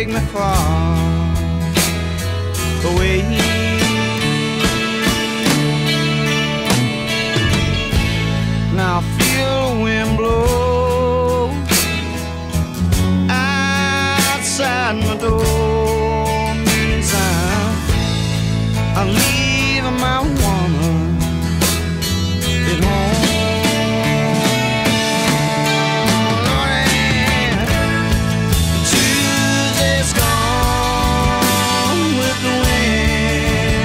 take me far away. Now I feel the wind blow outside my door. Meantime, I'm leaving my woman at home. Tuesday's gone with the wind.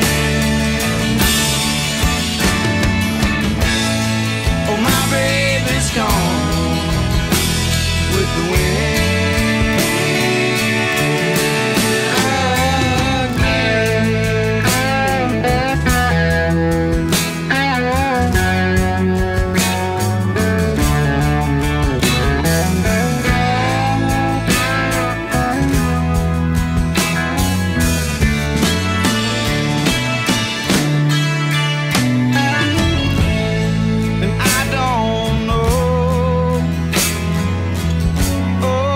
Oh, my baby's gone with the wind. And I don't know, oh,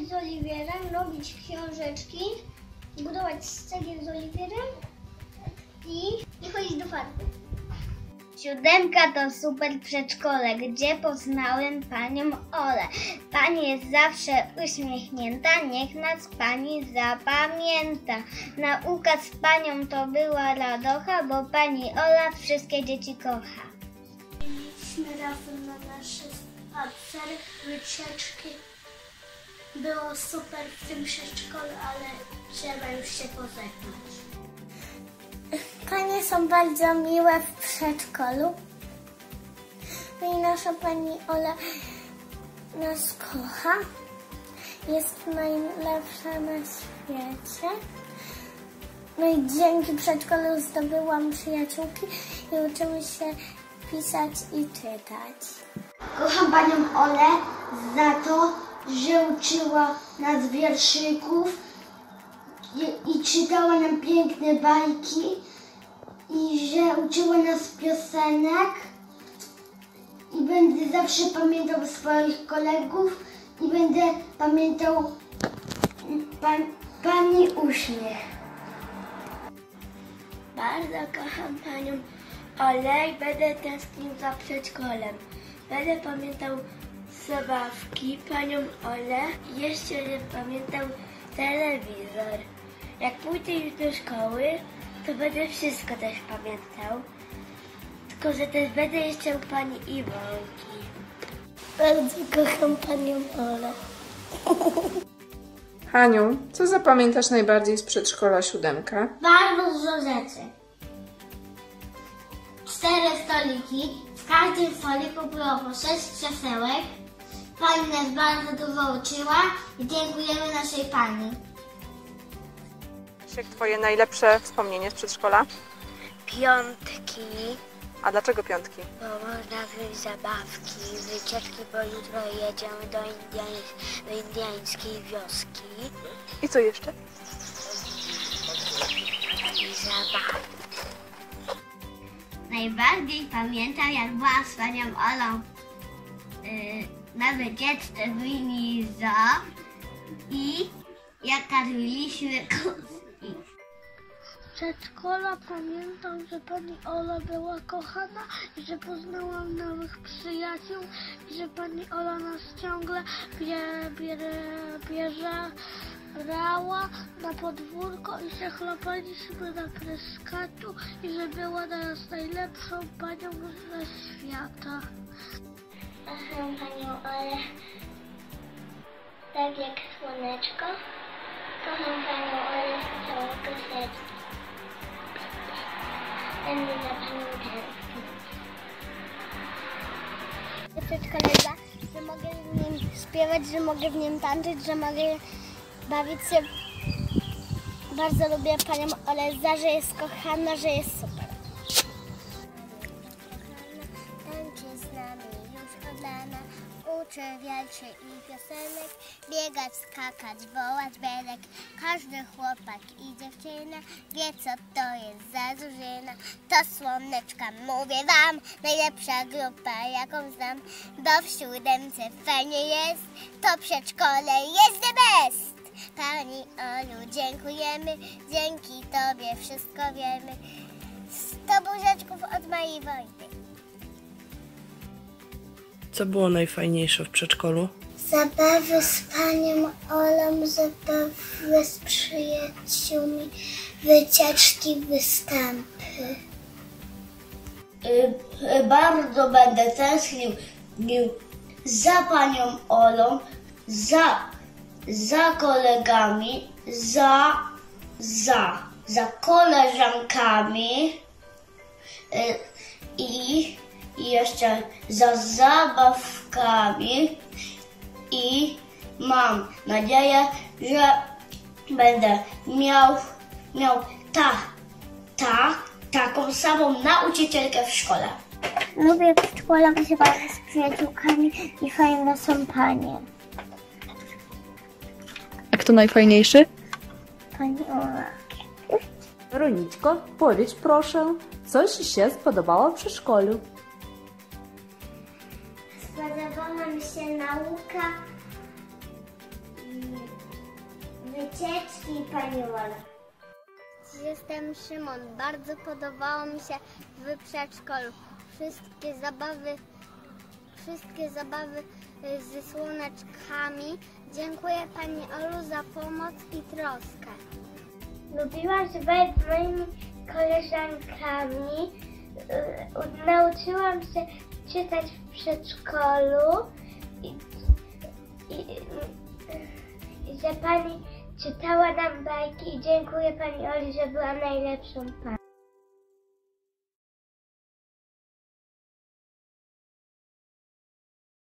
z Oliwierem, robić książeczki, budować cegieł z Oliwierem i chodzić do farby. 7 to super przedszkole, gdzie poznałem panią Olę. Pani jest zawsze uśmiechnięta, niech nas pani zapamięta. Nauka z panią to była radocha, bo pani Ola wszystkie dzieci kocha. Byliśmy razem na nasze spacery, wycieczki. Było super w tym przedszkolu, ale trzeba już się pożegnać. Panie są bardzo miłe w przedszkolu. No i nasza pani Ola nas kocha. Jest najlepsza na świecie. No i dzięki przedszkolu zdobyłam przyjaciółki i uczymy się pisać i czytać. Kocham panią Olę za to, że uczyła nas wierszyków i czytała nam piękne bajki i że uczyła nas piosenek i będę zawsze pamiętał swoich kolegów i będę pamiętał pani uśmiech. Bardzo kocham panią Olę i będę tęsknił za przedszkolem. Będę pamiętał zabawki, panią Olę i jeszcze będę pamiętał telewizor. Jak pójdę już do szkoły, to będę wszystko też pamiętał. Tylko że też będę jeszcze u pani Iwonki. Bardzo kocham panią Olę. Haniu, co zapamiętasz najbardziej z przedszkola 7? Bardzo dużo rzeczy. 4 stoliki. W każdym stoliku było po 6 krzesełek. Pani nas bardzo dużo uczyła i dziękujemy naszej pani. Jakie twoje najlepsze wspomnienie z przedszkola? Piątki, A dlaczego 5? bo można wyjść zabawki, wycieczki, bo jutro jedziemy do indyjskiej wioski. I co jeszcze? I zabawki. Najbardziej pamiętam, jak byłam z panią Olą na wycieczce w linii zoo i jak karmiliśmy kozy. Z przedszkola pamiętam, że pani Ola była kochana i że poznałam nowych przyjaciół i że pani Ola nas ciągle bierała na podwórko i się chlapaliśmy na pryskaczu i że była nas najlepszą panią ze świata. Kocham panią Olę tak jak słoneczko. Kocham panią Olę z całego serca. Będę za panią tęsknić. Przedszkole, że mogę w nim śpiewać, że mogę w nim tańczyć, że mogę bawić się. Bardzo lubię panią Olę za, że jest kochana, że jest super. Tańczy z nami już od rana, uczy wierszy i piosenek, biegać, skakać, wołać belek. Każdy chłopak i dziewczyna wie, co to jest za drużyna. To Słoneczka, mówię wam, najlepsza grupa, jaką znam. Bo w 7 fajnie jest, to przedszkole jest the best. Pani Olu, dziękujemy, dzięki tobie wszystko wiemy. 100 buziaczków od mojej Wojty. Co było najfajniejsze w przedszkolu? Zabawy z panią Olą, zabawy z przyjaciółmi, wycieczki, występy. Bardzo będę tęsknił za panią Olą, za kolegami, za koleżankami i jeszcze za zabawkami i mam nadzieję, że będę miał taką samą nauczycielkę w szkole. Lubię w szkole się bawić z przyjaciółkami i fajne są panie. A kto najfajniejszy? Pani Ola. Weroniczko, powiedz proszę, co Ci się spodobało w przedszkolu? Spodobała mi się nauka, wycieczki, pani Ola. Jestem Szymon. Bardzo podobało mi się w przedszkolu. Wszystkie zabawy ze słoneczkami. Dziękuję pani Olu za pomoc i troskę. Lubiłam się bawić z moimi koleżankami. Nauczyłam się czytać w przedszkolu i że pani czytała nam bajki i dziękuję pani Oli, że była najlepszą panią.